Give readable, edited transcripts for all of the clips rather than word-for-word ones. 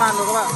man luôn các bạn.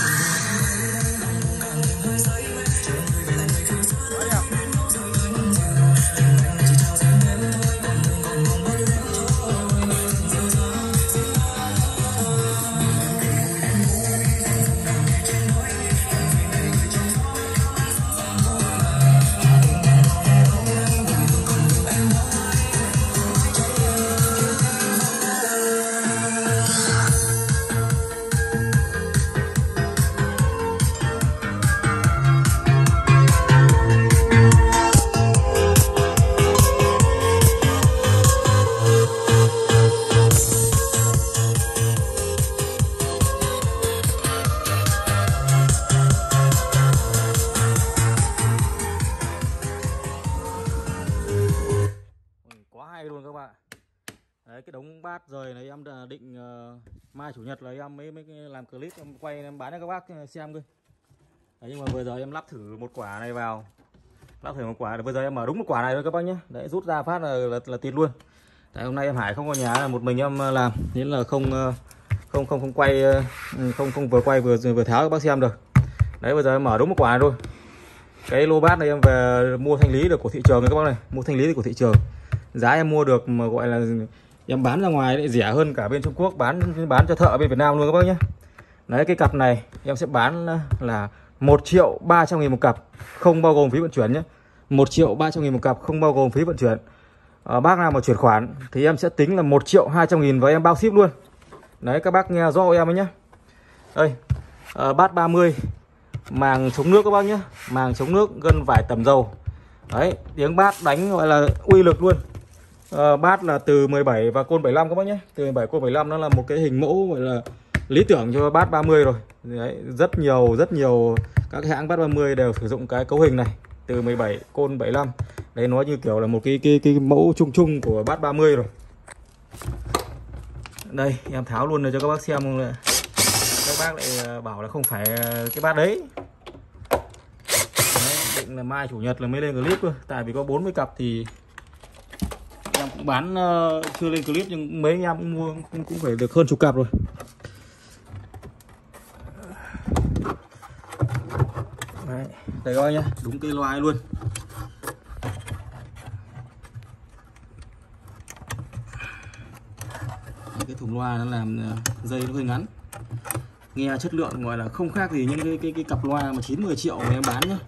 Quá hay luôn các bạn. Đấy, cái đống bát rời này em định mai chủ nhật là em mới làm clip em quay em bán cho các bác xem cơ. Đấy, nhưng mà vừa giờ em lắp thử một quả này vào, lắp thử một quả, bây giờ em mở đúng một quả này thôi các bác nhé. Đấy, rút ra phát là tịt luôn. Tại hôm nay em Hải không có nhà, là một mình em làm nên là không quay, không vừa quay vừa tháo các bác xem được. Đấy, bây giờ em mở đúng một quả này thôi. Cái lô bát này em về mua thanh lý được của thị trường này các bác này, mua thanh lý được của thị trường. Giá em mua được mà gọi là em bán ra ngoài lại rẻ hơn cả bên Trung Quốc, bán cho thợ bên Việt Nam luôn các bác nhé. Đấy, cái cặp này em sẽ bán là 1.300.000 một cặp, không bao gồm phí vận chuyển nhé. 1.300.000 một cặp, không bao gồm phí vận chuyển. Bác nào mà chuyển khoản thì em sẽ tính là 1.200.000 và em bao ship luôn. Đấy, các bác nghe rõ em ấy nhé. Đây, bát 30 màng chống nước các bác nhé, màng chống nước, gân vải tẩm dầu. Đấy, tiếng bát đánh gọi là uy lực luôn. Bát là từ 17 và côn 75 các bác nhé. Từ 17 côn 75 nó là một cái hình mẫu gọi là lý tưởng cho bát 30 rồi. Đấy, rất nhiều các hãng bát 30 đều sử dụng cái cấu hình này, từ 17 côn 75. Đấy, nó như kiểu là một cái mẫu chung của bát 30 rồi. Đây, em tháo luôn cho các bác xem. Các bác lại bảo là không phải cái bát đấy. Định là mai chủ nhật là mới lên clip cơ. Tại vì có 40 cặp thì em cũng bán chưa lên clip, nhưng mấy anh em cũng mua cũng phải được hơn chục cặp rồi. Đấy, đây coi nhá, đúng cái loa luôn. Đấy, cái thùng loa nó làm dây nó hơi ngắn, nghe chất lượng gọi là không khác gì những cái cặp loa mà 9-10 triệu mà em bán nhá.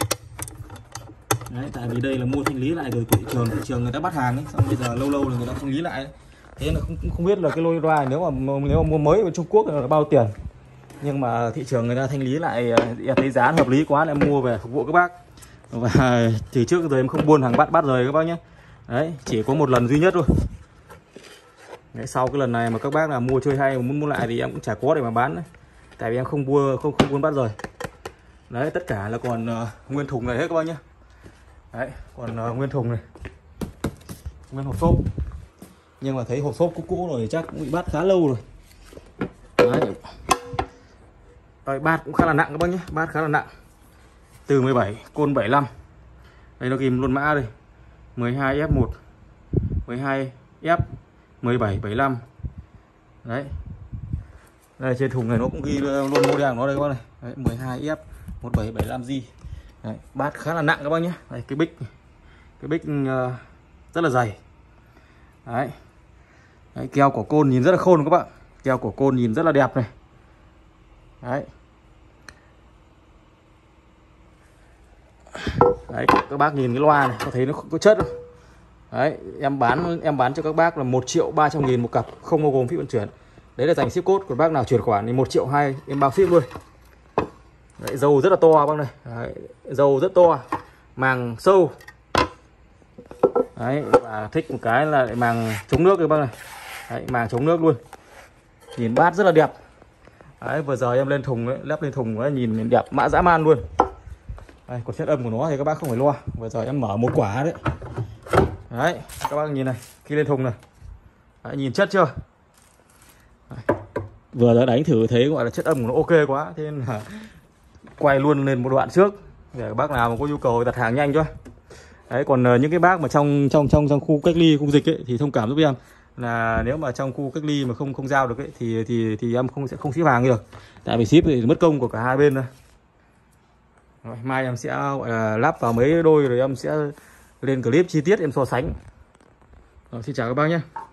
Đấy, tại vì đây là mua thanh lý lại rồi, thị trường người ta bắt hàng ấy, xong bây giờ lâu là người ta thanh lý lại. Thế là không biết là cái lôi loa nếu mà mua mới ở Trung Quốc là bao tiền, nhưng mà thị trường người ta thanh lý lại, em thấy giá hợp lý quá em mua về phục vụ các bác. Và từ trước giờ em không buôn hàng bát rời các bác nhé. Đấy, chỉ có một lần duy nhất thôi. Đấy, sau cái lần này mà các bác là mua chơi hay mà muốn mua lại thì em cũng chả có để mà bán đấy. Tại vì em không buôn bát rời. Đấy, tất cả là còn nguyên thùng này hết các bác nhé. Đấy, còn nguyên thùng này, nguyên hộp xốp. Nhưng mà thấy hộp xốp cũ rồi chắc cũng bị bát khá lâu rồi. Đấy. Rồi, bát cũng khá là nặng các bác nhé, bát khá là nặng. Từ 17 côn 75. Đây nó ghim luôn mã đây. 12F1, 12F, 1775. Đấy. Đây trên thùng này nó cũng ghi luôn model của nó đây các bác này. Đấy, 12F 1775G. Đấy, bát khá là nặng các bác nhé. Đây, cái bích rất là dày. Đấy. Đấy, keo của côn nhìn rất là khôn các bạn. Keo của côn nhìn rất là đẹp này. Đấy. Đấy, các bác nhìn cái loa này có thấy nó có chất không? Đấy, em bán cho các bác là 1.300.000 một cặp, không bao gồm phí vận chuyển. Đấy là dành ship code của bác nào chuyển khoản thì 1.200.000 em bao ship luôn. Đấy, dầu rất là to bác này. Đấy, dầu rất to, màng sâu. Đấy, và thích một cái là màng chống nước các bác này. Đấy, màng chống nước luôn. Nhìn bát rất là đẹp. Đấy, vừa giờ em lên thùng ấy, lắp lên thùng ấy, nhìn đẹp mã dã man luôn. Đây, còn chất âm của nó thì các bác không phải lo. Vừa giờ em mở một quả đấy. Đấy, các bác nhìn này, khi lên thùng này. Đấy, nhìn chất chưa? Đấy. Vừa giờ đánh thử thấy gọi là chất âm của nó ok quá, thế nên là quay luôn lên một đoạn trước để các bác nào mà có nhu cầu đặt hàng nhanh cho. Đấy, còn những cái bác mà trong khu cách ly, khu dịch ấy, thì thông cảm giúp em là nếu mà trong khu cách ly mà không giao được ấy, thì em sẽ không ship hàng được, tại vì ship thì mất công của cả hai bên thôi. Rồi, mai em sẽ gọi là lắp vào mấy đôi rồi em sẽ lên clip chi tiết em so sánh. Rồi, xin chào các bác nhé.